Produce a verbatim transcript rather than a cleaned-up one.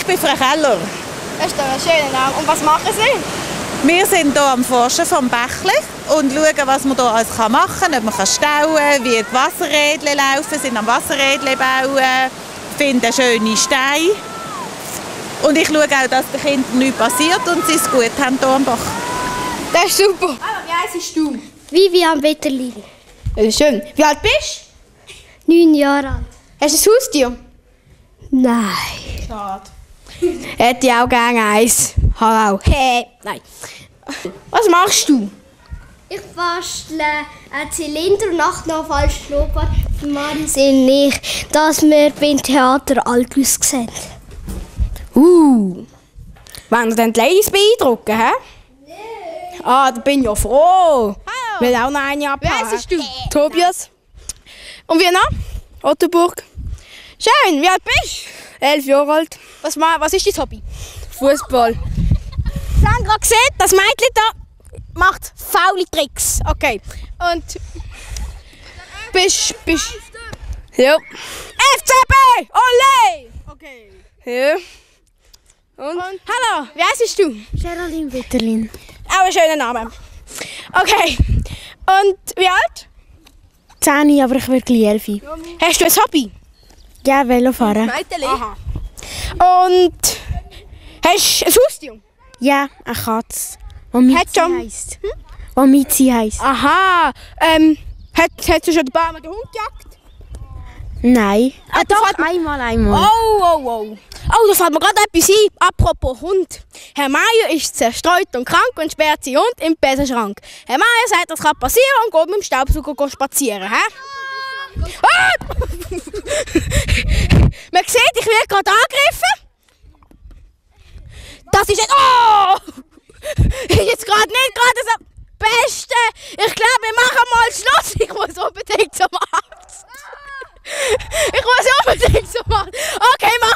bin Frau Keller. Das ist doch ein schöner Name. Und was machen Sie? Wir sind hier am Forschen vom Bächli und schauen, was man hier alles machen kann. Ob man stauen kann, wie die Wasserrädchen laufen, sind am Wasserrädchen bauen, finden schöne Steine. Und ich schaue auch, dass den Kindern nichts passiert und sie es gut haben hier am Bach. Das ist super. Aber wie heißt du? Vivian Wetterlin. Das ist schön. Wie alt bist du? Neun Jahre alt. Hast du ein Haustier? Nein. Schade. Hätte ich auch gerne eins. Hallo. Hey. Nein. Was machst du? Ich bastle einen Zylinder und nachher noch falsch Schnurrbart für Marcel nicht, dass wir beim Theater alt aussehen. Uh. Wollen wir dann die Ladies beeindrucken, hä? Nein. Ah, da bin ich ja froh. Hallo. Will auch noch eine abhauen. Wer heißt du? Tobias. Und wie noch? Ottoburg. Schön. Wie alt bist du? Elf Jahre alt. Was, was ist dein Hobby? Fußball. Sie haben gerade gesehen, das Mädchen da macht faule Tricks. Okay. Und bist bist ja. F C B! Olé! Okay. Ja. Und? Und hallo, wie heißt du? Geraldine Wetterlin. Auch ein schöner Name. Okay. Und wie alt? Zehn, aber ich werde gleich elf. Hast du ein Hobby? Ja, Velofahren. Aha. Und hast du ein Haustier? Ja, eine Katze. Die Mizi heisst. Hm? Die Mizi heisst. Aha. Ähm, hast, hast du schon den Baum mit dem Hund gejagt? Nein. Ah, ah, doch, einmal, einmal. Oh, oh, oh. Oh, da fällt mir gerade etwas ein. Apropos Hund. Herr Meier ist zerstreut und krank und sperrt seinen Hund im Besenschrank. Herr Meier sagt, das kann passieren und geht mit dem Staubsauger spazieren. Hä? Ah! Man sieht, ich werde gerade angegriffen. Das ist ein... Oh! Jetzt gerade nicht gerade das Beste. Ich glaube, wir machen mal Schluss. Ich muss unbedingt zum Arzt. Ich muss unbedingt zum Arzt. Okay, mach